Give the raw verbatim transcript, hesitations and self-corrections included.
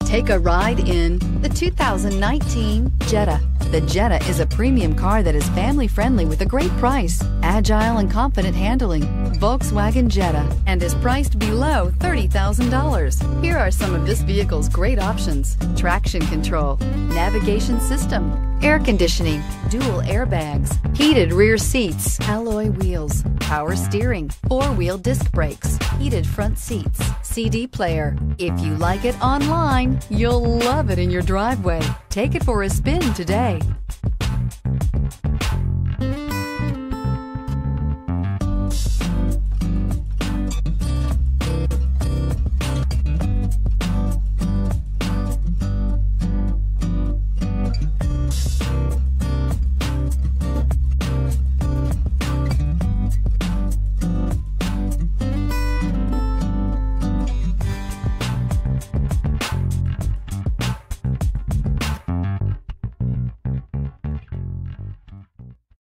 Take a ride in the two thousand nineteen Jetta. The Jetta is a premium car that is family friendly with a great price, agile and confident handling. Volkswagen Jetta, and is priced below thirty thousand dollars. Here are some of this vehicle's great options: traction control, navigation system, air conditioning, dual airbags, heated rear seats, alloy wheels, power steering, four-wheel disc brakes, heated front seats, C D player. If you like it online, you'll love it in your driveway. Take it for a spin today.